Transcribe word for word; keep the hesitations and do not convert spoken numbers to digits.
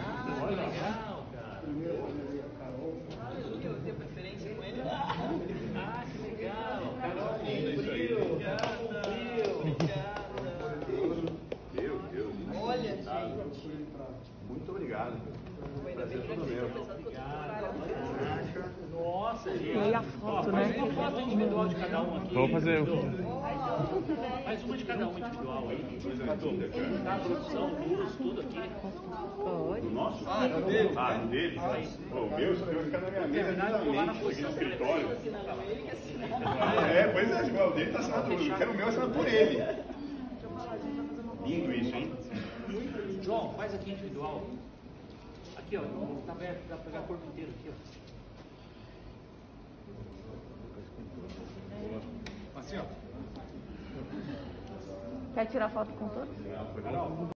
Ah, que legal, cara. Ah, eu tenho preferência com ele. Ah, que legal. Carol Bombril, Carol Bombril. Meu Deus. Olha, gente. Muito obrigado. Ainda bem que Prazer todo meu. Nossa, gente. E aí a foto, Ó, né? faz uma foto individual de cada um aqui. Vamos fazer. Faz uma de cada um individual aí. Tá, produção, luz, tudo aqui. O nosso? Ah, no dele. Ah, no dele? Pô, o meu, só vai ficar na minha mesa lindamente, aqui no escritório. É, pois é, igual o dele tá assinado, eu quero o meu assinado por ele. Lindo isso, hein? João, faz aqui individual. Aqui, ó, tá aberto, dá pra pegar o corpo inteiro aqui, ó. Assim, ó. Quer tirar foto com todos?